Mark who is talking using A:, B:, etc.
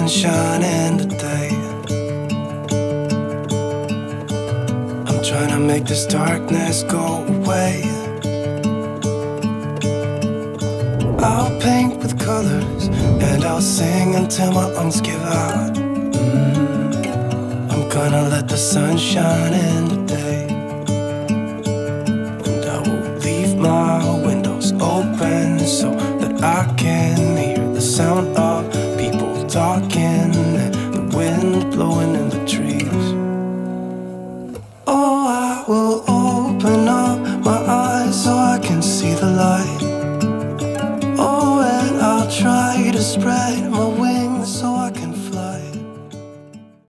A: sunshine in the day. I'm trying to make this darkness go away. I'll paint with colors and I'll sing until my lungs give out. I'm gonna let the sun shine in the day.